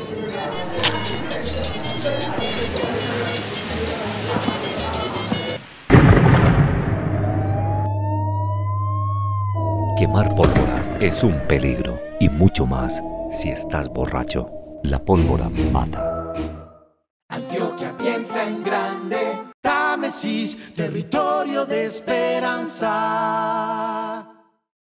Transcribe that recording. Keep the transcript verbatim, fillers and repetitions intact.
Quemar pólvora es un peligro, y mucho más si estás borracho. La pólvora mata. Antioquia piensa en grande. Támesis, territorio de esperanza.